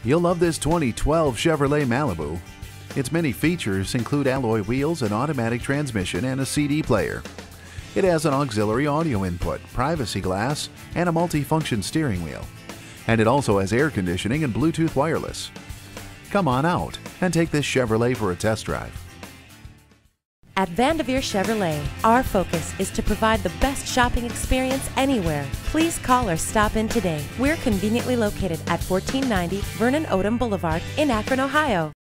You'll love this 2012 Chevrolet Malibu. Its many features include alloy wheels, an automatic transmission, and a CD player. It has an auxiliary audio input, privacy glass, and a multi-function steering wheel. And it also has air conditioning and Bluetooth wireless. Come on out and take this Chevrolet for a test drive. At VanDevere Chevrolet, our focus is to provide the best shopping experience anywhere. Please call or stop in today. We're conveniently located at 1490 Vernon Odom Boulevard in Akron, Ohio.